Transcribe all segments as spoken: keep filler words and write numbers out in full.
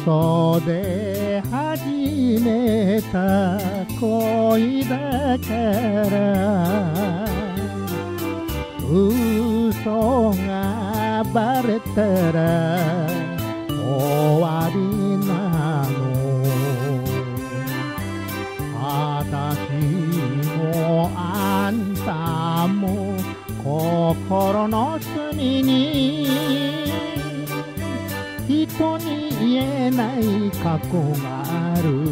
嘘で始めた恋だから嘘がバレたら終わりなの。私もあんたも心の隅に人に言えない過去がある。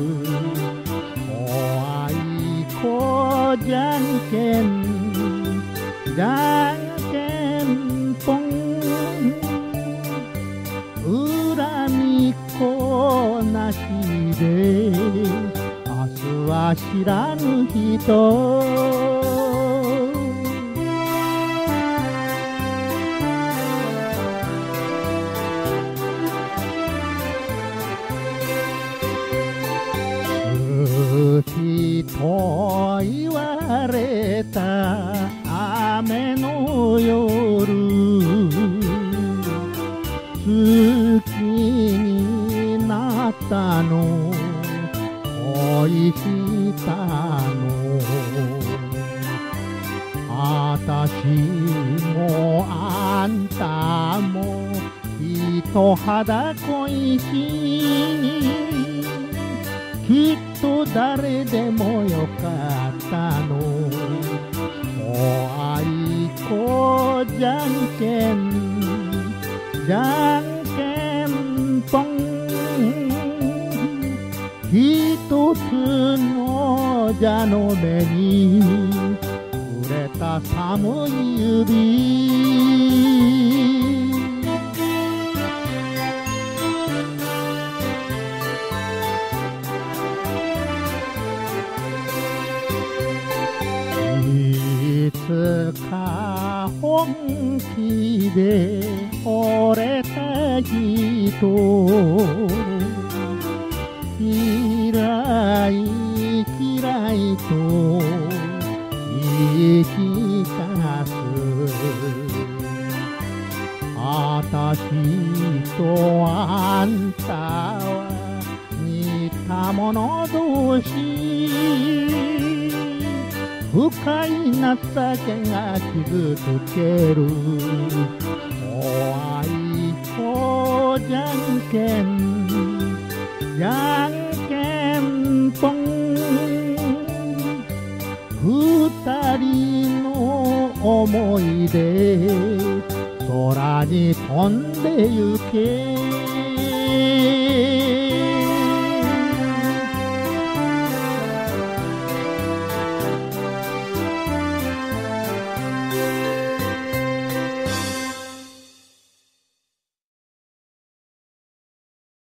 おあいこじゃんけんじゃんけんぽん恨みっこなしで明日は知らぬ人。好きと言われた雨の夜好きになったの恋したの。私もあんたも人肌恋しきっと誰でもよかったの。おあいこじゃんけんじゃんけんぽん一つの蛇の目に触れた寒い指。いつか本気で惚れた人嫌い嫌いと言い聞かす。私とあんたは似た者同士深い情けが傷つける。おあいこじゃんけんじゃんけんぽん二人の思い出空に飛んでゆけ。